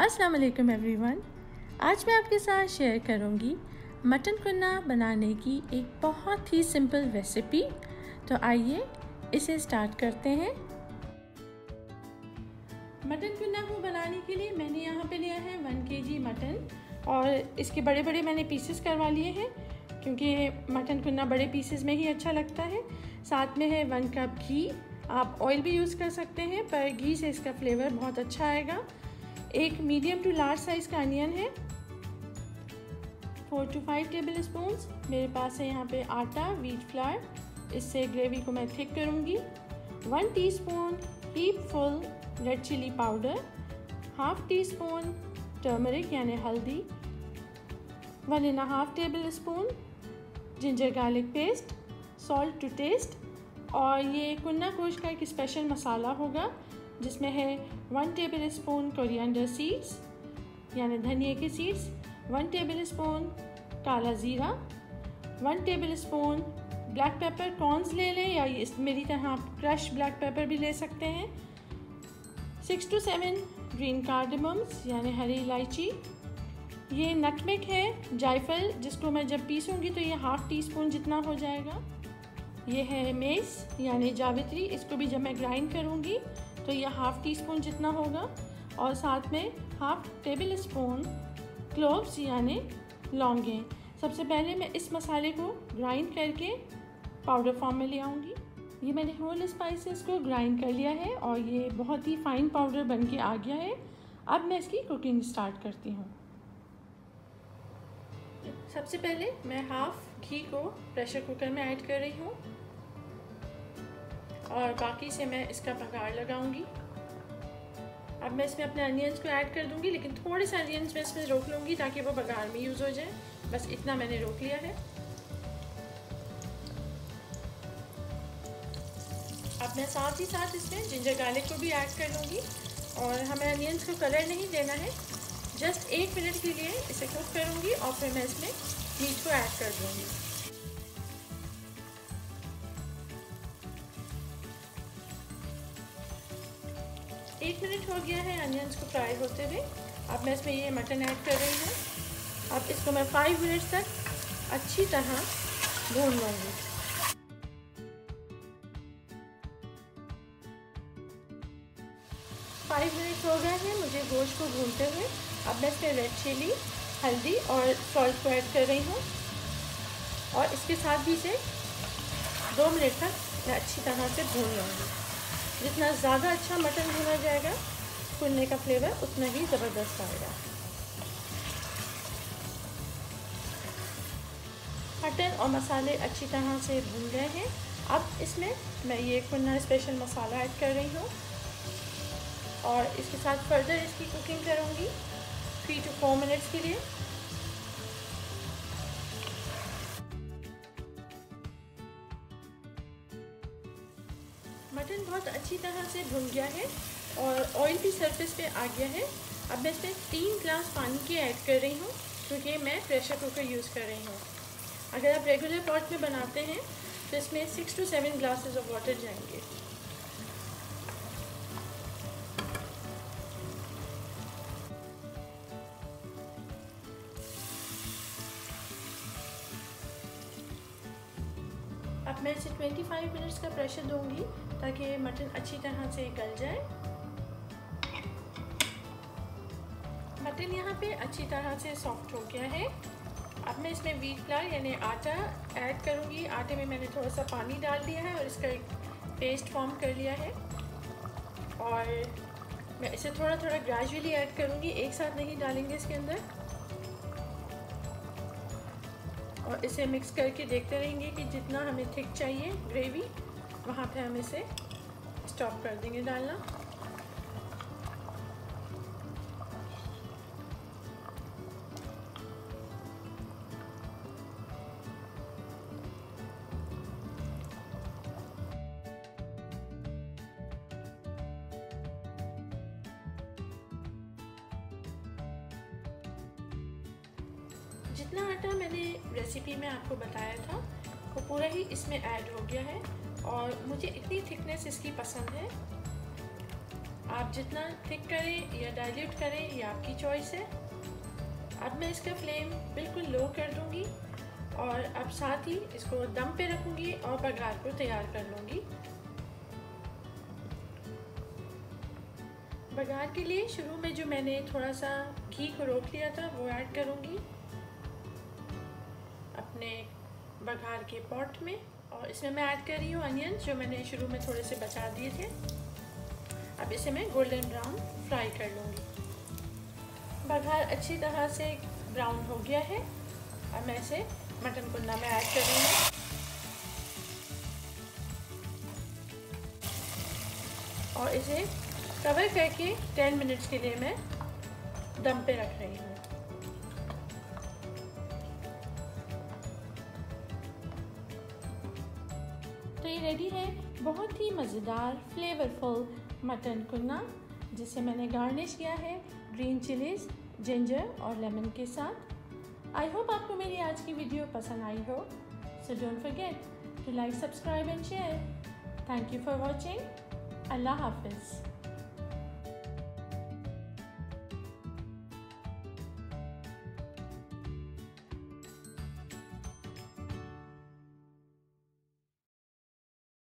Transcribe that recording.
अस्सलाम वालेकुम एवरीवन। आज मैं आपके साथ शेयर करूंगी मटन कुन्ना बनाने की एक बहुत ही सिंपल रेसिपी। तो आइए इसे स्टार्ट करते हैं। मटन कुन्ना को बनाने के लिए मैंने यहाँ पे लिया है 1 kg मटन और इसके बड़े बड़े मैंने पीसेस करवा लिए हैं क्योंकि मटन कुन्ना बड़े पीसेस में ही अच्छा लगता है। साथ में है 1 कप घी। आप ऑयल भी यूज़ कर सकते हैं पर घी से इसका फ्लेवर बहुत अच्छा आएगा। एक मीडियम टू लार्ज साइज़ का अनियन है। 4 to 5 टेबल स्पून्स मेरे पास है यहाँ पे आटा व्हीट फ्लावर। इससे ग्रेवी को मैं थिक करूँगी। 1 teaspoon heap full red chili powder, half teaspoon turmeric यानी हल्दी, 1.5 tablespoon ginger garlic paste, salt to taste. और ये कुन्ना गोश्त का एक स्पेशल मसाला होगा जिसमें है 1 टेबल स्पून कोरिएंडर सीड्स यानी धनिया के सीड्स, 1 टेबल स्पून काला ज़ीरा, 1 tablespoon black peppercorns ले लें या मेरी तरह आप क्रश ब्लैक पेपर भी ले सकते हैं, 6 to 7 ग्रीन कार्डमम्स यानी हरी इलायची। ये नटमेग है जायफल जिसको मैं जब पीसूँगी तो ये हाफ टी स्पून जितना हो जाएगा। ये है मेस यानी जावित्री, इसको भी जब मैं ग्राइंड करूँगी तो ये हाफ टी स्पून जितना होगा। और साथ में हाफ टेबल स्पून क्लोव्स यानी लौंगे। सबसे पहले मैं इस मसाले को ग्राइंड करके पाउडर फॉर्म में ले आऊँगी। ये मैंने होल स्पाइसेस को ग्राइंड कर लिया है और ये बहुत ही फाइन पाउडर बन के आ गया है। अब मैं इसकी कुकिंग स्टार्ट करती हूँ। सबसे पहले मैं हाफ घी को प्रेशर कुकर में ऐड कर रही हूँ और बाकी से मैं इसका बघार लगाऊंगी। अब मैं इसमें अपने अनियंस को ऐड कर दूंगी, लेकिन थोड़े से अनियंस मैं इसमें रोक लूँगी ताकि वो बघार में यूज़ हो जाए। बस इतना मैंने रोक लिया है। अब मैं साथ ही साथ इसमें जिंजर गार्लिक को भी ऐड कर लूँगी और हमें अनियंस को कलर नहीं देना है, जस्ट 1 मिनट के लिए इसे कुक करूँगी और फिर मैं इसमें मीट को ऐड कर दूँगी। एक मिनट हो गया है अनियंस को फ्राई होते हुए। अब मैं इसमें ये मटन ऐड कर रही हूँ। अब इसको मैं 5 मिनट तक अच्छी तरह भून लूँगी। फाइव मिनट हो गए हैं मुझे गोश्त को भूनते हुए। अब मैं इसमें रेड चिली, हल्दी और सॉल्ट को ऐड कर रही हूँ और इसके साथ भी इसे 2 मिनट तक मैं अच्छी तरह से भून लूँगी। जितना ज़्यादा अच्छा मटन भुना जाएगा कुन्ने का फ्लेवर उतना ही ज़बरदस्त आएगा। मटन और मसाले अच्छी तरह से भून गए हैं। अब इसमें मैं ये कुन्ना स्पेशल मसाला ऐड कर रही हूँ और इसके साथ फर्दर इसकी कुकिंग करूँगी 3 to 4 मिनट्स के लिए। मटन बहुत अच्छी तरह से भुन गया है और ऑयल भी सरफेस पे आ गया है। अब मैं इसमें 3 ग्लास पानी के ऐड कर रही हूँ क्योंकि मैं प्रेशर कुकर यूज़ कर रही हूँ। अगर आप रेगुलर पॉट में बनाते हैं तो इसमें 6 to 7 ग्लासेस ऑफ वाटर जाएंगे। अब मैं इसे 25 मिनट्स का प्रेशर दूंगी ताकि मटन अच्छी तरह से गल जाए। मटन यहाँ पे अच्छी तरह से सॉफ्ट हो गया है। अब मैं इसमें व्हीट फ्लावर यानी आटा ऐड करूँगी। आटे में मैंने थोड़ा सा पानी डाल दिया है और इसका एक पेस्ट फॉर्म कर लिया है और मैं इसे थोड़ा थोड़ा ग्रेजुअली ऐड करूँगी, एक साथ नहीं डालेंगे इसके अंदर। और इसे मिक्स करके देखते रहेंगे कि जितना हमें थिक चाहिए ग्रेवी वहाँ पे हम इसे स्टॉप कर देंगे डालना। जितना आटा मैंने रेसिपी में आपको बताया था वो पूरा ही इसमें ऐड हो गया है और मुझे इतनी थिकनेस इसकी पसंद है। आप जितना थिक करें या डाइल्यूट करें ये आपकी चॉइस है। अब मैं इसका फ्लेम बिल्कुल लो कर दूंगी और अब साथ ही इसको दम पे रखूंगी और बघार को तैयार कर लूँगी। बघार के लिए शुरू में जो मैंने थोड़ा सा घी को रोक लिया था वो ऐड करूँगी अपने बघार के पॉट में, और इसमें मैं ऐड कर रही हूँ अनियन जो मैंने शुरू में थोड़े से बचा दिए थे। अब इसे मैं गोल्डन ब्राउन फ्राई कर लूँगी। बघार अच्छी तरह से ब्राउन हो गया है। अब मैं इसे मटन कुन्ना में ऐड कर रही हूँ और इसे कवर करके 10 मिनट्स के लिए मैं दम पे रख रही हूँ। तो ये रेडी है बहुत ही मज़ेदार फ्लेवरफुल मटन कुन्ना, जिसे मैंने गार्निश किया है ग्रीन चिलीज, जिंजर और लेमन के साथ। आई होप आपको मेरी आज की वीडियो पसंद आई हो। So don't forget to like, subscribe and share. Thank you for watching. अल्लाह हाफिज़।